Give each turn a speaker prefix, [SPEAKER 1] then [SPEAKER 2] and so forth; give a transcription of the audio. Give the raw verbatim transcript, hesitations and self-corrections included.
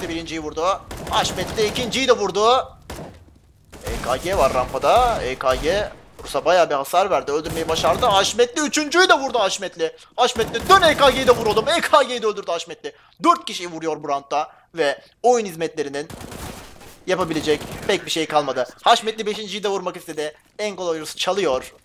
[SPEAKER 1] Haşmetli birinciyi vurdu. Haşmetli de ikinciyi de vurdu. E K G var rampada. E K G Rus'a bayağı bir hasar verdi. Öldürmeyi başardı. Haşmetli üçüncüyü de vurdu Haşmetli. Haşmetli dön E K G'yi de vur oğlum. E K G'yi de öldürdü Haşmetli. dört kişiyi vuruyor bu roundda. Ve oyun hizmetlerinin yapabilecek pek bir şey kalmadı. Haşmetli beşinciyi de vurmak istedi. Engel oyuncusu çalıyor.